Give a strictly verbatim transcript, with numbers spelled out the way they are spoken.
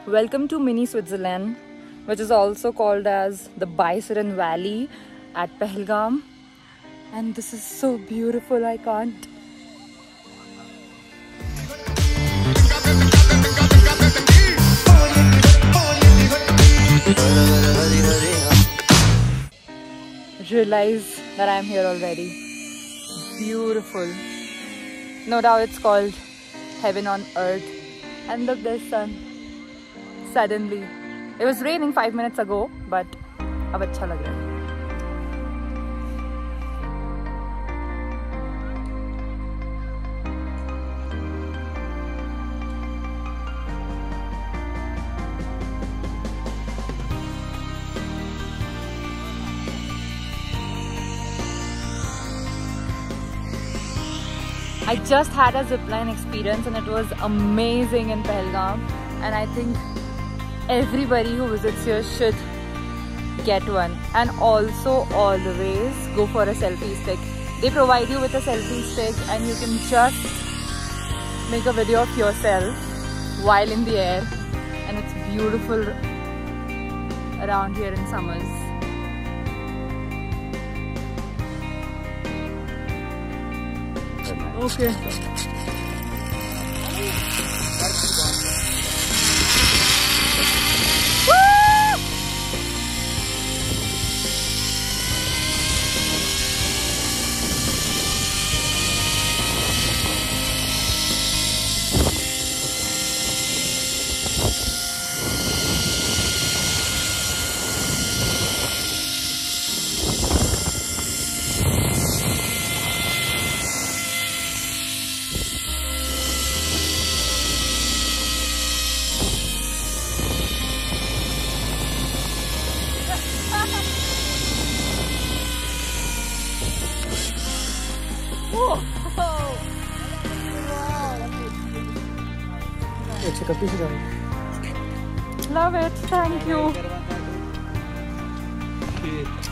Welcome to mini Switzerland, which is also called as the Baisaran Valley at Pahalgam. And this is so beautiful, I can't. Realize that I'm here already. Beautiful. No doubt it's called heaven on earth. And look, there's sun. Suddenly. It was raining five minutes ago, but ab acha lag raha hai. I just had a zipline experience and it was amazing in Pahalgam, and I think everybody who visits here should get one. And also always go for a selfie stick. They provide you with a selfie stick and you can just make a video of yourself while in the air, and it's beautiful around here in summers. Okay. Love it, thank you.